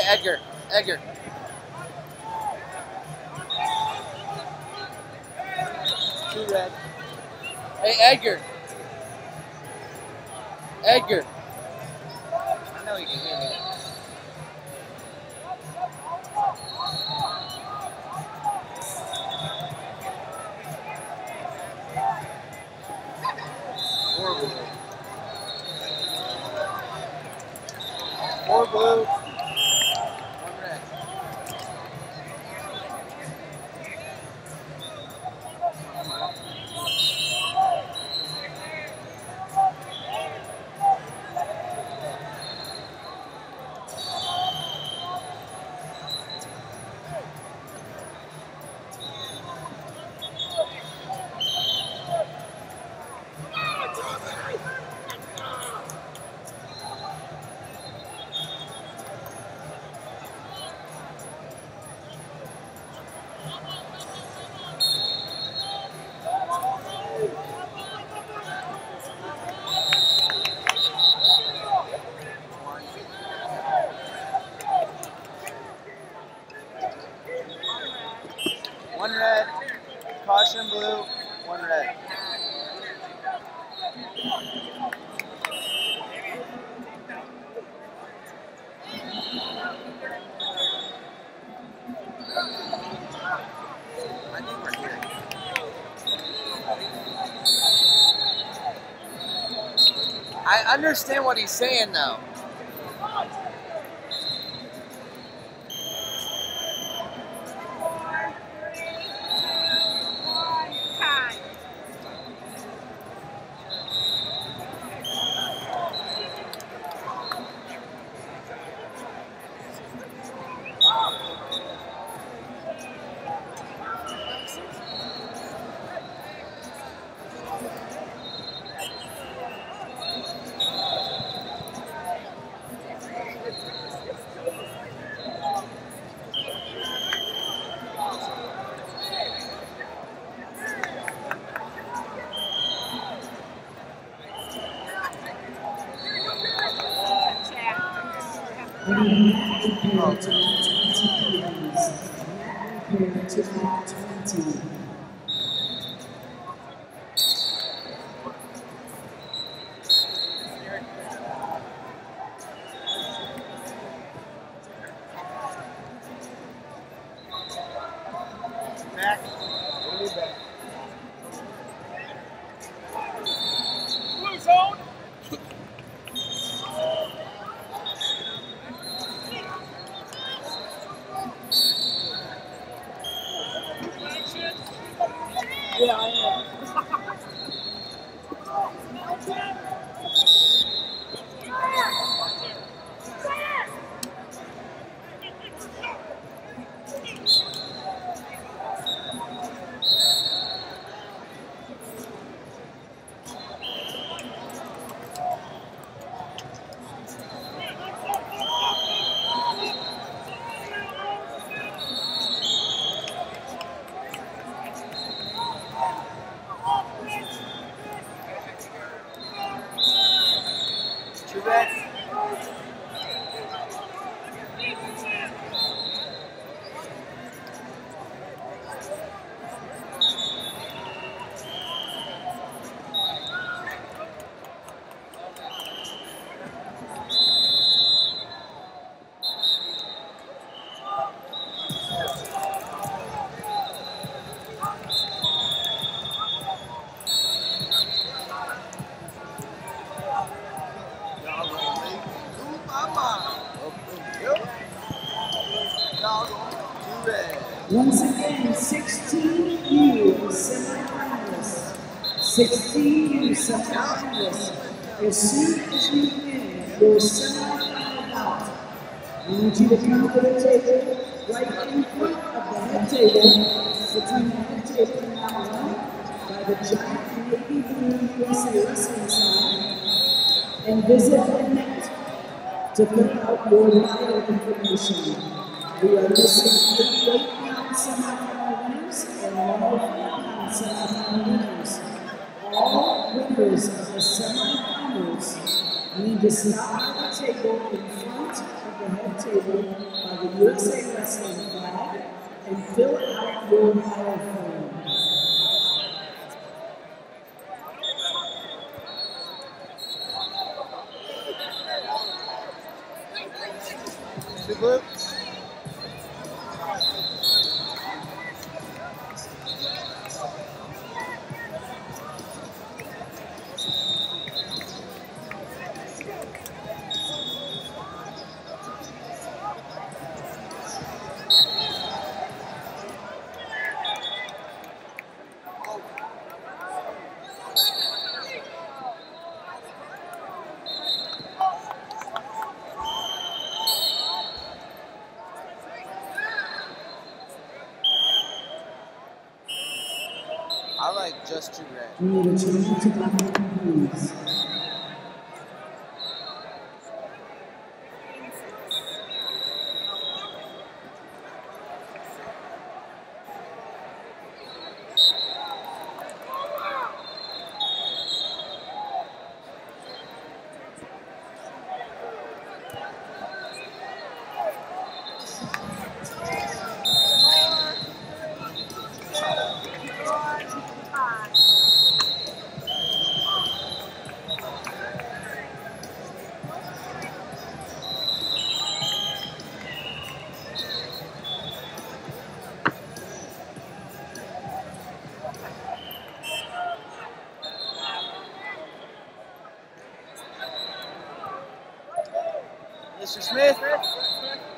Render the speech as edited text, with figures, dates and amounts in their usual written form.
Edgar. Edgar. Two red. Hey, Edgar. Edgar. I know you can hear me. Four blue. One red. One red, caution blue, one red. I think we're here. I understand what he's saying though. Back. Really back. Blue zone. Yeah, I am. Two red. Once again, 16U semifinalists. 16U semifinalists. As soon as you win your semifinal bout, I want you to come to the table right in front of the head table, between the head table and that one, by the giant navy blue USA wrestling sign, and visit the net to fill out your vital information. We are missing 88-pound semifinal winners and 105-pound semifinal winners. All winners of the semifinals You need to stop by the table in front of the head table by the USA Wrestling flag and fill out your biofilm. Super. I like just 2 grand. You need to change it to black, please. Mr. Smith.